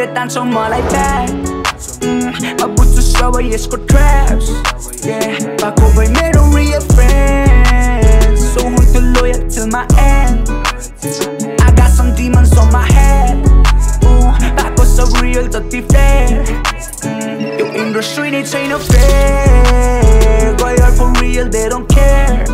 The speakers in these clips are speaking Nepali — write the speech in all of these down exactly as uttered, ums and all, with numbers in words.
कतिले तान्छ मलाई ब्याक म बुझ्छु सबै यसको traps बाको भई मेरो real friends so who's the loyal till my end I got some demons on my head बाको सब real जति fair यो industry नै छैन fair गयो for real they don't care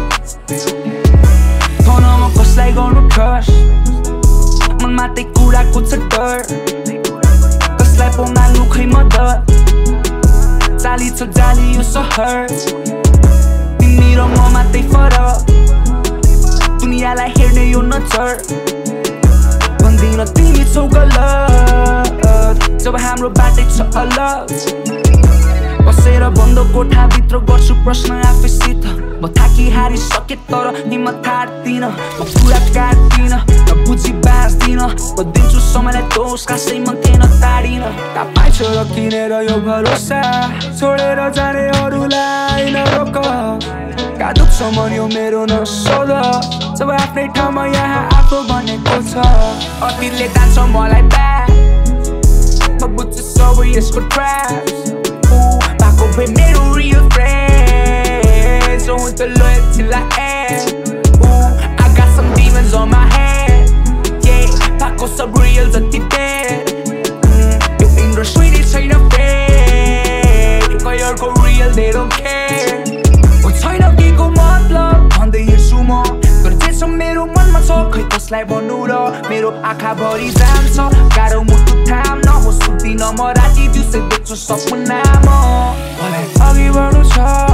थनमा कसलाई गर्नु trust मनमा त्यही कुराको छ डर कसलाई पो माग्नु खै मद्दत जाली छ जाली यो सहर तिमी र ममा त्यही फरक दुनियाँलाई हेर्ने यो नजर भन्दिन तिमी छौ गलत जब हाम्रो बाटै छ अलग बसेर बन्द कोठाभित्र गर्छु प्रश्न आफैसित म थाकी हारिसके तर हिम्मत हार्दिन म कुरा काट्दिन म बुझी बाँच्दिन म दिन्छु समयलाई दोष खासै मन थिएन ताडिन कहाँ पाइछ र किनेर यो भरोसा छोडेर जाने अरूलाई नरोक कहाँ दुख्छ मन यो मेरो नसोध जब आफ्नै ठाउँमा यहाँ आफू भनेको छ अतीतले तान्छ मलाई ब्याक म बुझ्छु सबै यसको traps बाको भई मेरो real friends so who's the loyal till I end I got some demons on my head yeah बाको सब real जति dead यो industry नै छैन fair गयोको real they don't care छैन केको मतलब भन्दै हिँड्छु म तर जे छ मेरो मनमा छ खै कसलाई भन्नु र मेरो आँखा भरि जान्छ गाह्रो मुटु थाम्न हो सुत्दिन म राति दिउँसै देख्छु सपना म मलाई अघि बढ्नु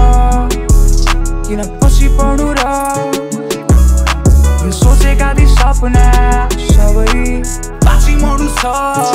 छ किन पछि पढ्नु र सोचेका ती सपना सबै पछि मर्नु छ